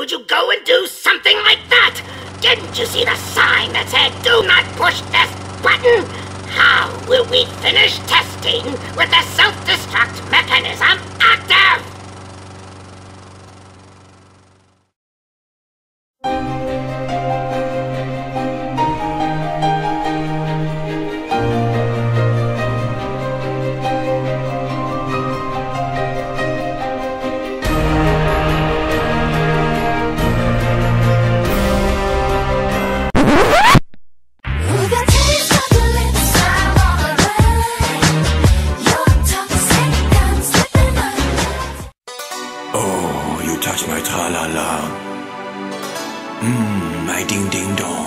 would you go and do something like that? Didn't you see the sign that said, "Do not push this button"? How will we finish testing with the self-destruct mechanism active? Touch my tra-la-la. My ding-ding-dong.